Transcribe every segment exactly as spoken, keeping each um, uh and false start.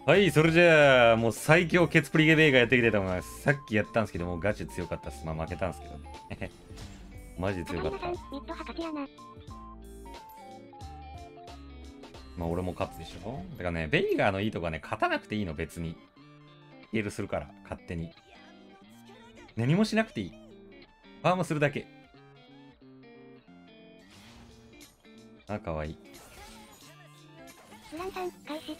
はい、それじゃあ、もう最強ケツプリゲベイがやっていきたいと思います。さっきやったんですけど、もうガチで強かったっす。まあ負けたんですけどね。マジで強かった。 ミッド博士やな。 まあ俺も勝つでしょ。だからね、ベイガーのいいとこはね、勝たなくていいの、別に。ヒールするから、勝手に。何もしなくていい。ファームするだけ。あ、かわいい。 フランさん、開始。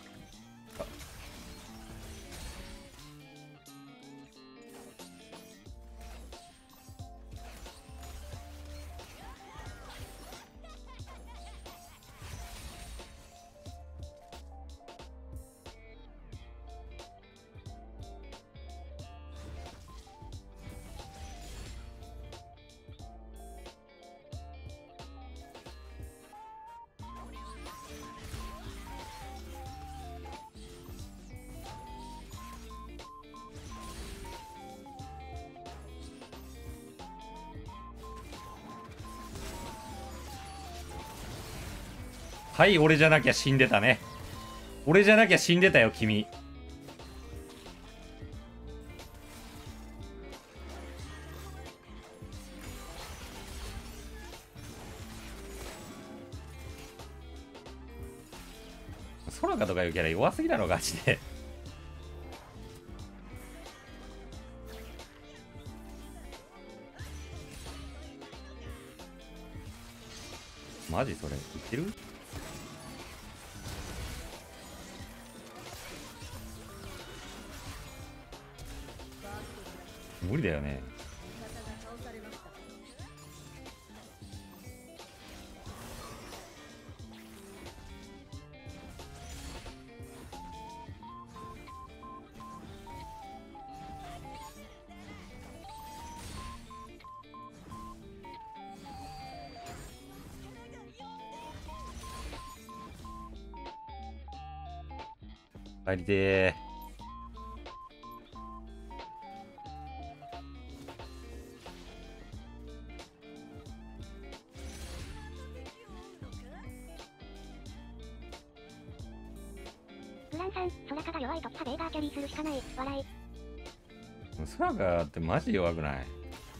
はい、俺じゃなきゃ死んでたね。俺じゃなきゃ死んでたよ、君。ソラカとかいうキャラ弱すぎだろ、ガチで。マジそれ、いってる？無理だよね。帰りてー。 フランさん、ソラカが弱い時はベイガーキャリーするしかない。笑い。 ソラカってマジ弱くない？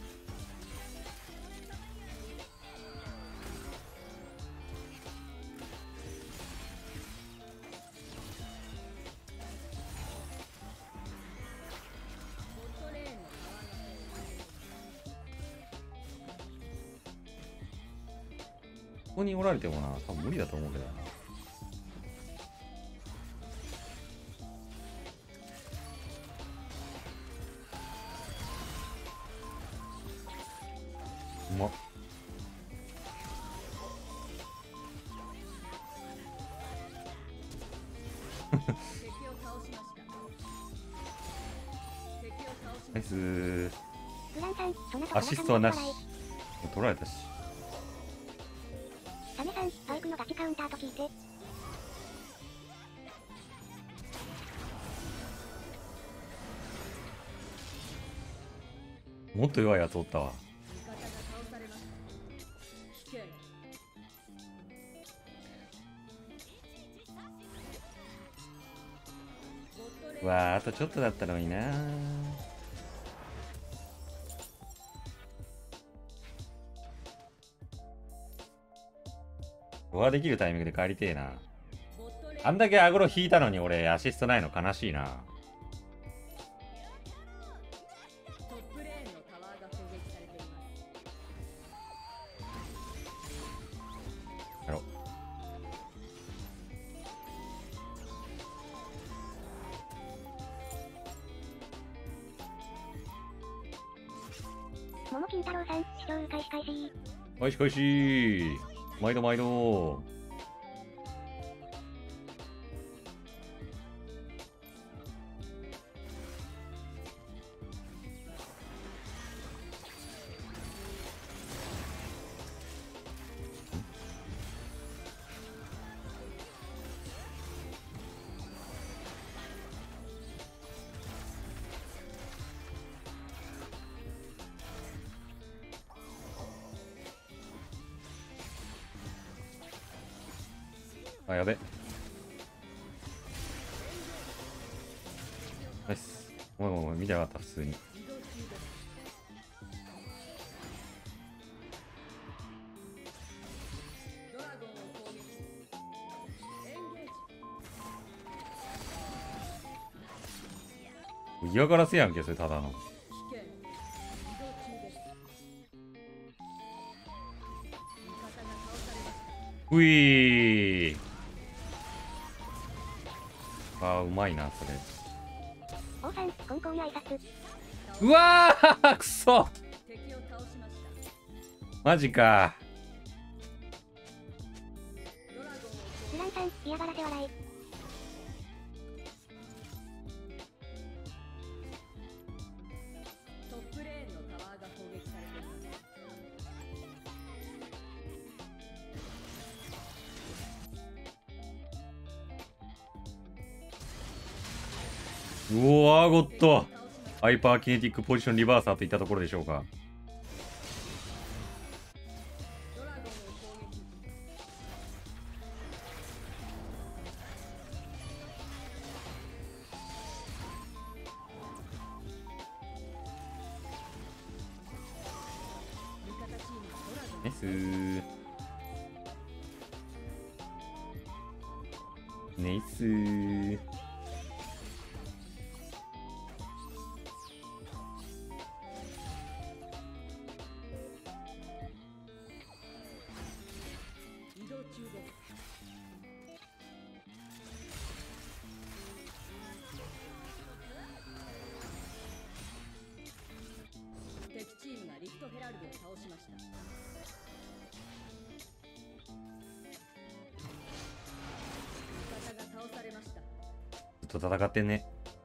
ここにおられてもな、多分無理だと思うけどな。うまっ。ナイスー。 フランさん、そのアシストはなし。 笑い。 もう取られたし。 サメさん、バイクのガチカウンターと聞いて。 もっと弱いやつおったわ。うわあ、あとちょっとだったのにな。フォアできるタイミングで帰りてえな。あんだけアグロ引いたのに俺アシストないの悲しいな。やろ桃金太郎さん、視聴開始開始。 開始開始。毎度毎度。あ、やべ。 ナイス。おいおいおい、見てなかった、普通に。嫌がらせやんけ、それただの。ういー。あー、うまいな、それ。 王さん、コンコン挨拶。 うわーくそマジか。 スランさん、嫌がらせ笑い。 トップレーンのタワーが攻撃されています。 うおー、アーゴット。ハイパーキネティックポジションリバーサーといったところでしょうか。ナイスー。ナイスー。 移動中です。敵チームがリフトヘラルドを倒しました。味方が倒されました。 ずっと戦ってんね。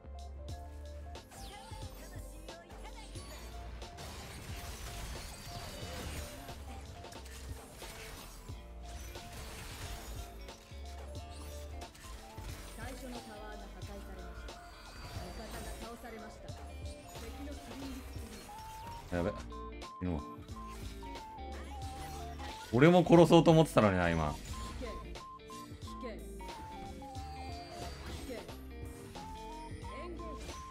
最初のタワーが破壊されました。味方が倒されました。敵のスリーリスクリーン。 やべ。昨日俺も殺そうと思ってたのにな、今。 危険危険危険エンゲージ。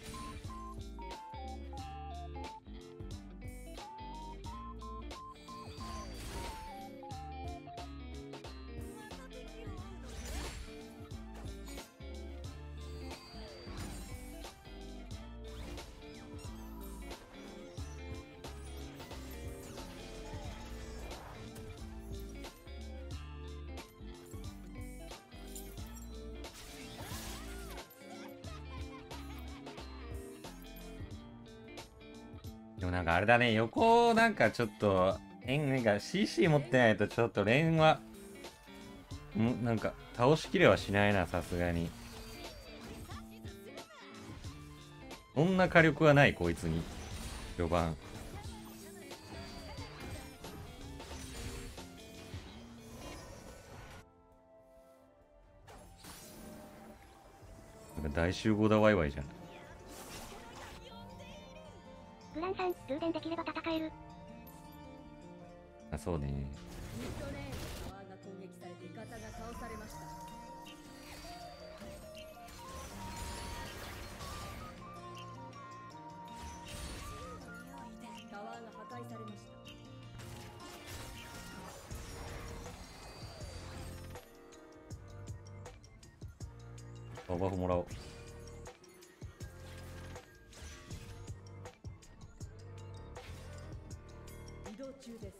でもなんかあれだね、横なんかちょっと、円なんか シーシー 持ってないとちょっと連は、んなんか倒しきれはしないな、さすがに。そんな火力はない、こいつに。序盤。なんか大集合だワイワイじゃん。 グランさん、充電できれば戦える。 あ、そうね。 ミッドレーンのタワーが攻撃されて味方が倒されました。タワーが破壊されました。 あ、バフもらおう。 移動中です。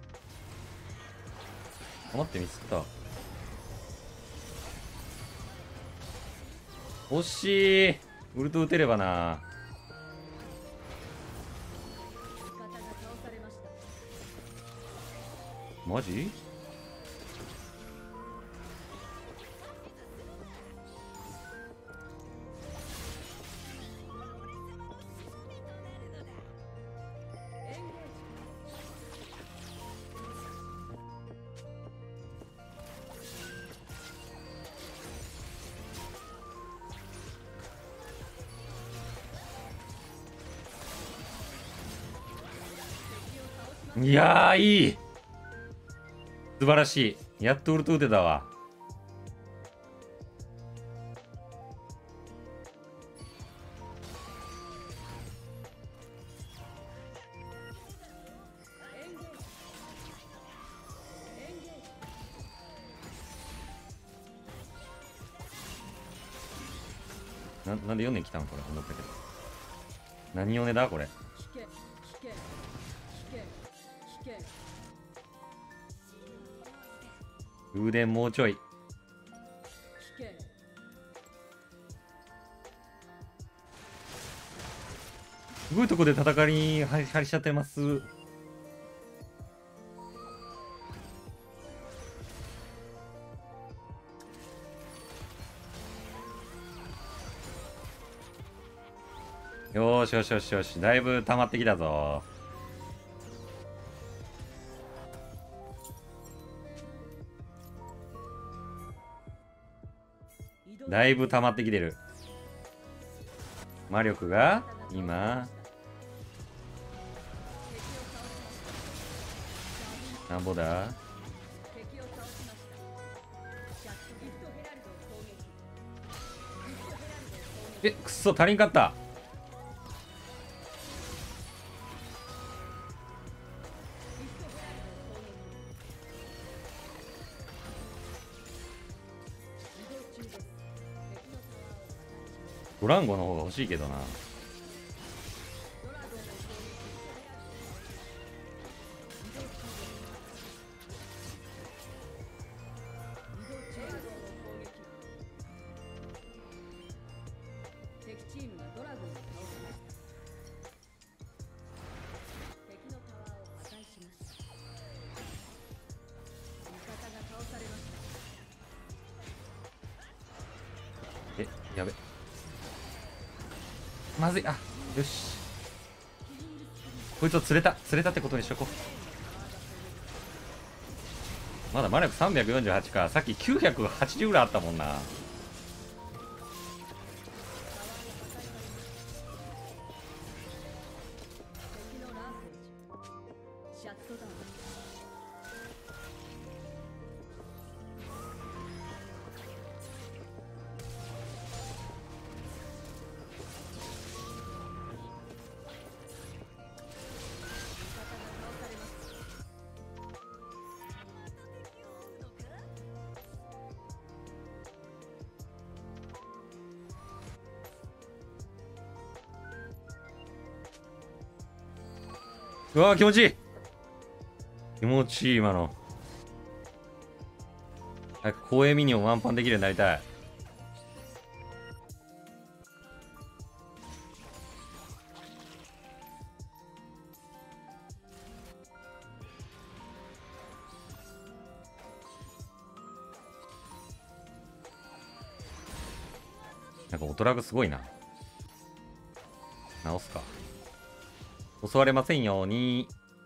あ、待って、ミスった。惜しい。ウルト打てればな。 味方が倒されました。 マジ？ エンゲージ。 いやー、いい。素晴らしい。やっとウルト打てたわ。 ななんでよねん来たのこれ思ったけど。何よねだこれ。 聞け聞け聞け聞け風電もうちょい。 聞け。 すごいとこで戦いに張り張りしちゃってます。よーしよしよしよし、だいぶ溜まってきたぞ。だいぶ溜まってきてる。魔力が今なんぼだ。 敵を倒しました。シャットギフトヘラルドを攻撃。ギフトヘラルドを攻撃。 え、くっそ足りんかった。 ギフトヘラルドを攻撃。移動中です。敵のタワーを破壊しました。 ドランゴの方が欲しいけどな。 ドラゴンを攻撃。移動中です。移動中ドラゴンを攻撃。敵チームがドラゴンを倒しました。敵のタワーを破壊しました。味方が倒されました。 え、やべ。まずい。あ、よし。こいつを釣れた釣れたってことにしとこう。まだ魔力さんびゃくよんじゅうはちか。さっききゅうひゃくはちじゅうぐらいあったもんな。 敵のランページシャットダウン。 うわー気持ちいい。気持ちいい今の。早く公営ミニオンワンパンできるようになりたい。なんかオトラグすごいな。直すか。襲われませんように。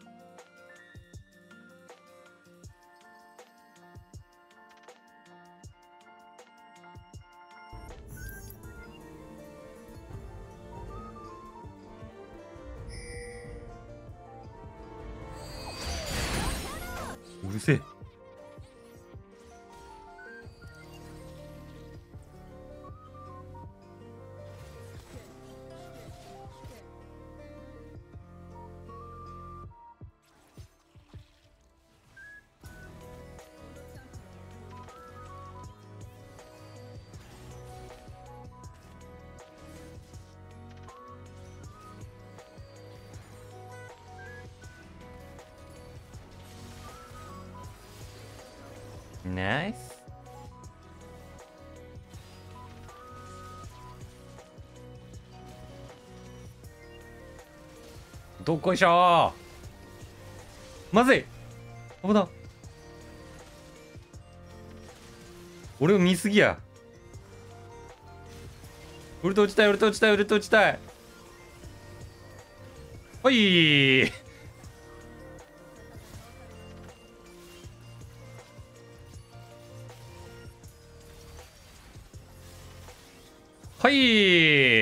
うるせえ。ナイス。どっこいしょー。まずい。危な。俺を見すぎや。ウルト打ちたい、ウルト打ちたい、ウルト打ちたい。はい。はい。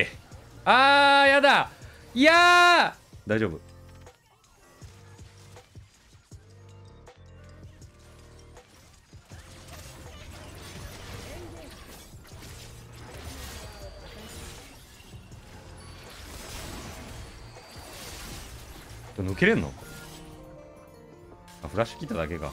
あー、やだ。いやー。大丈夫。抜けれんの？あ、フラッシュ切っただけか。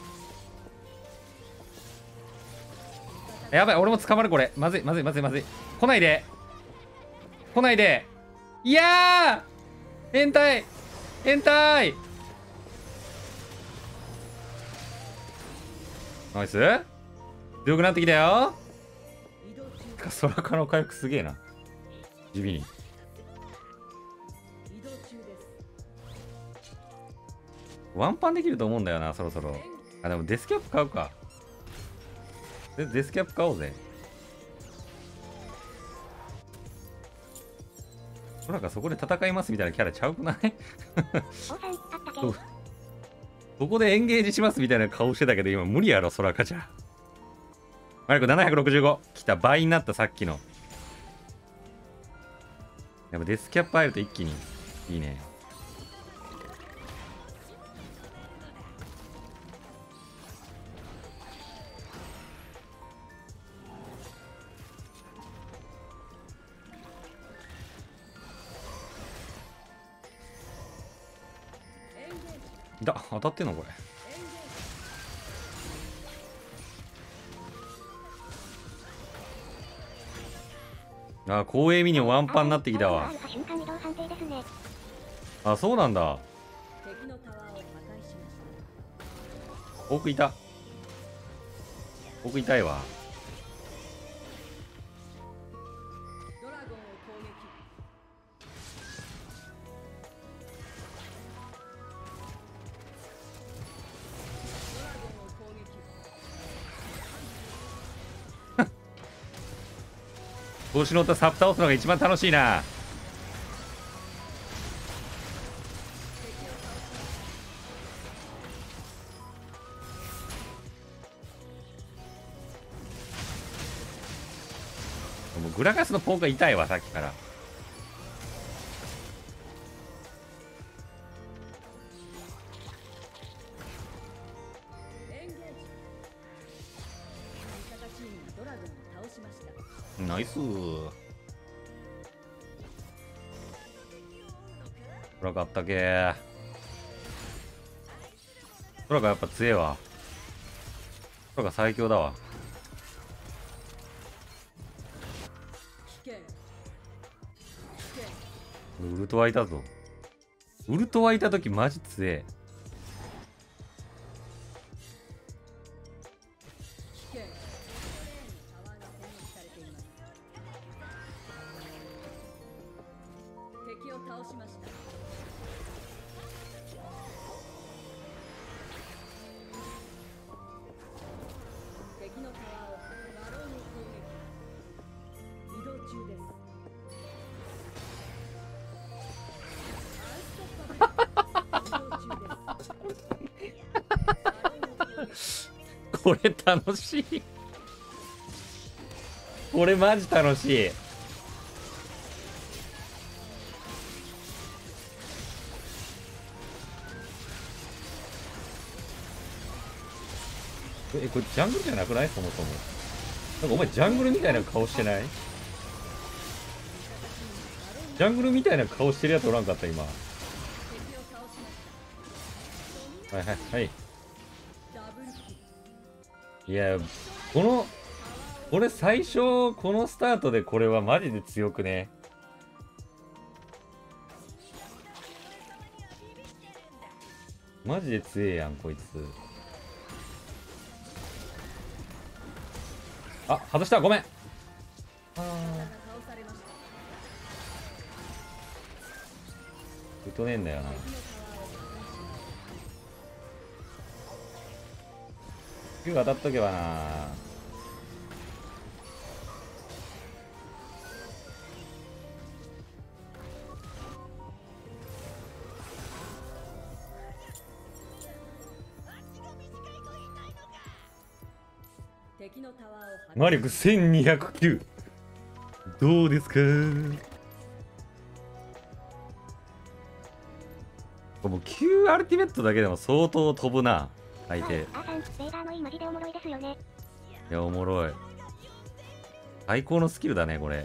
やばい、俺も捕まるこれ。まずい、まずい、まずい、まずい。来ないで。 来ないで。いやー変態変態ナイス強くなってきたよ。 移動中か空化の回復すげえな。地味に。 移動中です。 ワンパンできると思うんだよな、そろそろ。あ、でもデスキャップ買うか。でデスキャップ買おうぜ。空がそこで戦いますみたいなキャラちゃうくない王さん、あったけ。 そうそこでエンゲージしますみたいな顔してたけど、今無理やろ、空かじゃ。マリコななひゃくろくじゅうご。来た、倍になった、さっきの。やっぱデスキャップ入ると一気にいいね。だ、当たってんのこれ。あ、光栄ミニオンワンパンになってきたわ。 瞬間移動判定ですね。 あ、そうなんだ。 敵のタワーを破壊しました。 奥いた。奥痛いわ。 ドラゴンを攻撃。ドラゴンを攻撃。 調子乗ったサプ倒すのが一番楽しいな。もうグラガスのポークが痛いわ、さっきから。 エンゲージ。味方チームがドラゴンを倒しました。 ナイスー。空があったけー。空がやっぱ強えわ。空が最強だわ。 危険。危険。 ウルトワいたぞ。ウルトワいたときマジ強え。 危険。タワーが攻撃されています。敵を倒しました。敵のタワーをバロンを攻撃。移動中です。アンストッパブル。移動中です。バロンを攻撃。 これ楽しい。これマジ楽しい。え、これジャングルじゃなくない？そもそも。なんかお前ジャングルみたいな顔してない？ジャングルみたいな顔してるやつおらんかった今。は敵を倒しました。 いはいはい。 ダブルキル。 いや、この、これ最初、このスタートでこれはマジで強くね。マジで強えやん、こいつ。あ、外した、ごめん。あ倒されました。 ー、打とねえんだよな。 敵のタワーを破壊しました。 球当たっとけばな。 敵のタワーを破壊。 魔力せんにひゃくきゅう。どうですか？もうきゅうアルティメットだけでも相当飛ぶな、相手。いあーさん、レーダーのいいマジでおもろいですよね。 や、おもろい。最高のスキルだね、これ。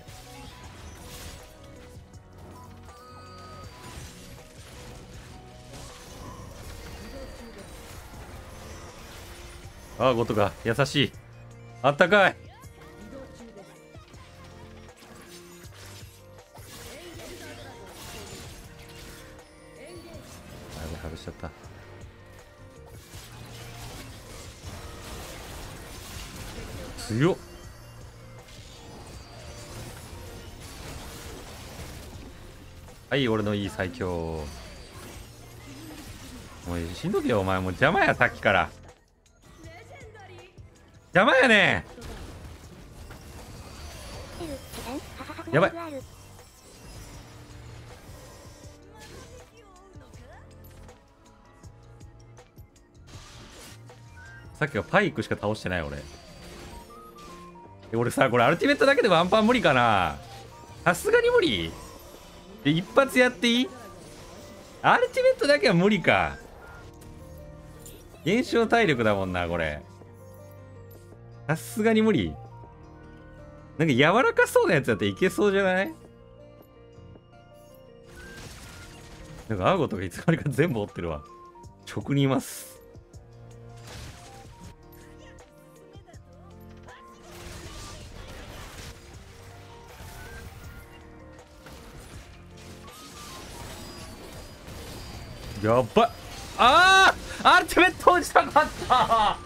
ああ、ゴトが優しい。あったかい。 移動中です。 ぶしちゃった。強っ。はい、俺のいい最強。もうしんどけよ、お前。もう邪魔や、さっきから邪魔やねん。やばい。さっきはパイクしか倒してない俺。俺さ、これアルティメットだけでワンパン無理かな。さすがに無理。で一発やっていい？アルティメットだけは無理か。減少体力だもんなこれ。さすがに無理。なんか柔らかそうなやつだっていけそうじゃない？なんかアーゴとかいつの間にか全部折ってるわ。直にいます。やばっ。ああアルティメット落ちたかったあ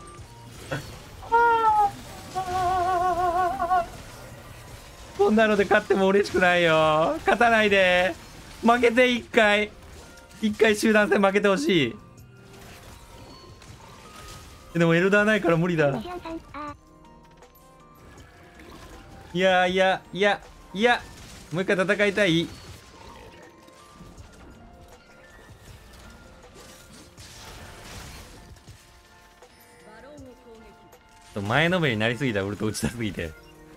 こんなので勝っても嬉しくないよ。勝たないで。負けて一回一回集団戦負けてほしい。でもエルダーないから無理だ。いやいやいやいやもう一回戦いたい。前のめりになりすぎた。ウルト打ちたすぎて。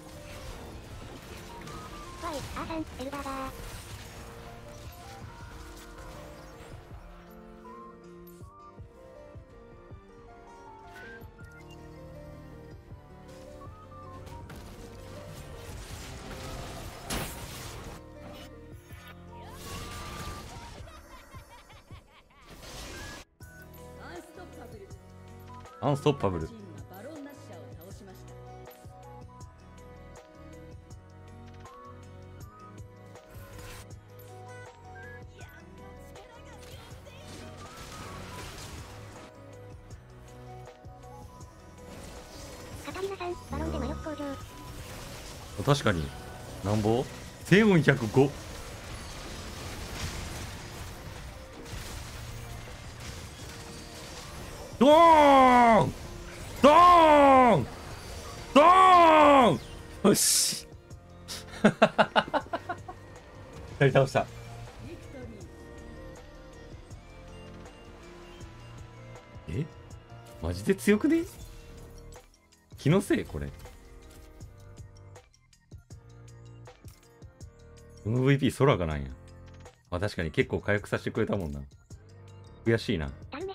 アンストッパブル。確かになんぼせんよんひゃくご。ドーンドーンドーン。よしやり倒した。えマジで強くね？気のせいこれ。エムブイピー 空がなんや。まあ確かに結構回復させてくれたもんな。悔しいな。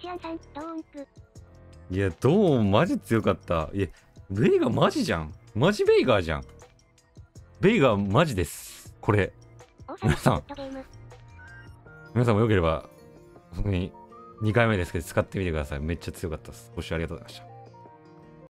いや、ドーンマジ強かった。いや、ベイガーマジじゃん。マジベイガーじゃん。ベイガーマジです。これ。皆さん。皆さんもよければ、本当ににかいめですけど使ってみてください。めっちゃ強かったです。ご視聴ありがとうございました。